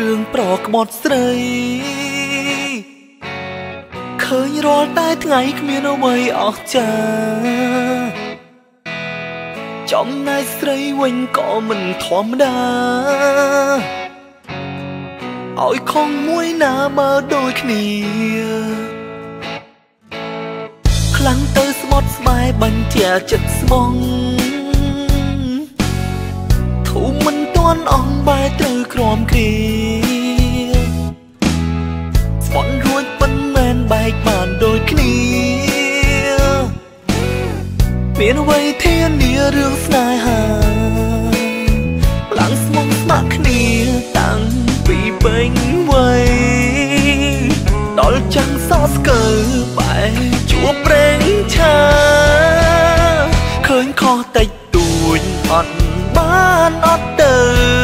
រឿងប្រក្បត់ស្រីឃើញរាល់តែថ្ងៃគ្មានអ្វីអស្ចារ្យចំណែកស្រីវិញក៏មិនធម្មតាឲ្យខំមួយណាបើដូចគ្នាខ្លាំងទៅស្បត់ស្បែកបញ្ជាចិត្តស្មងធូរមិនទាន់អស់បែរត្រូវក្រំគ្រាស្បន់រួចប៉ុន្មានបែកបានដូចគ្នាមានអ្វីធានារឿងស្នេហាខ្លាំងស្មងស្ម័គ្រគ្នាតាំងពីពេញវ័យដល់ចាំងសស្កើបែរជួបប្រេងឆាឃើញខុសតិចតួចអត់បានអត់ទៅ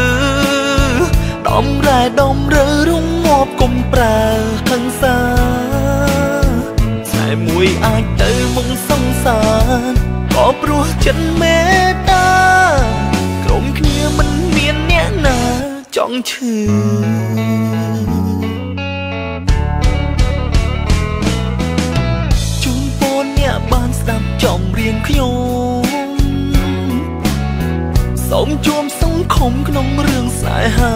ដំរែដំរើរងងាប់គុំប្រើហិង្សាខ្សែមួយអាចទៅមុខសង្សារក៏ព្រោះចិត្តមេត្តាក្រុមគ្នាមិនមានអ្នកណាចង់ឈឺជូនពរអ្នកបានស្ដាប់ចម្រៀងខ្ញុំសូមជួបសង្ឃុំក្នុងរឿងស្នេហា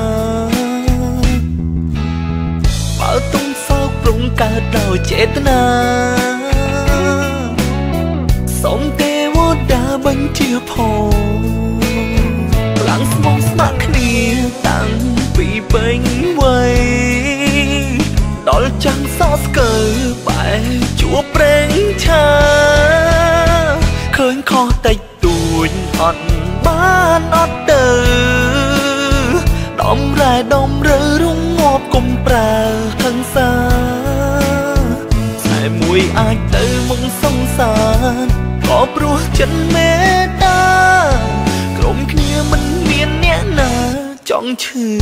បើទុំសោកប្រងកើតដោយចេតនាសូមទេវតាបញ្ជាផងខ្លាំងស្មងស្ម័គ្រគ្នាតាំងពីពេញវ័យដល់ចាំងសស្កើបែរជួបប្រេងឆាឃើញខុសតិចតួចអត់បានអត់ទៅដំរែដំរើរងងាប់គុំប្រើហិង្សាខ្សែមួយអាចទៅមុខសង្សារក៏ព្រោះចិត្តមេត្តាក្រុមគ្នាមិនមានអ្នកណាចង់ឈឺ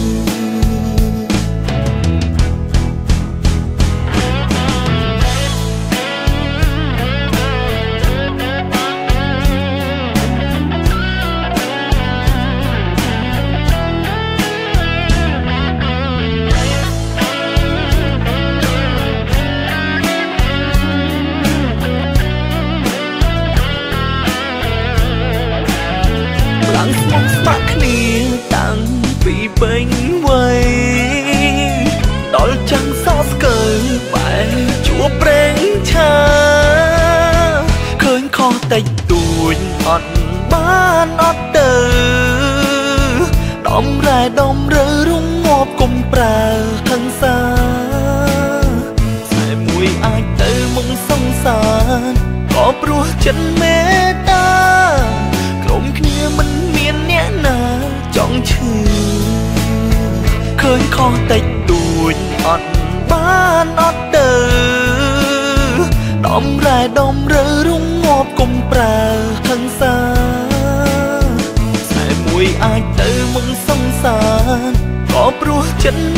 ស្មងស្ម័គ្រគ្នាតាំងពីពេញវ័យដល់ចាំងសស្កើបែរជួបប្រេងឆាឃើញខុសតិចតួចអត់បានអត់ទៅដំរែដំរើរងងាប់គុំប្រើហិង្សាខ្សែមួយអាចទៅមុខសង្សារក៏ព្រោះចិត្តមេត្តាក្រុមគ្នាមិនមានអ្នកណាចង់ឈឺឃើញខុសតិចតួចអត់បានអត់ទៅដំរែដំរើរងងាប់គុំប្រើហិង្សាខ្សែមួយអាចទៅមុខសង្សារក៏ព្រោះចិត្ត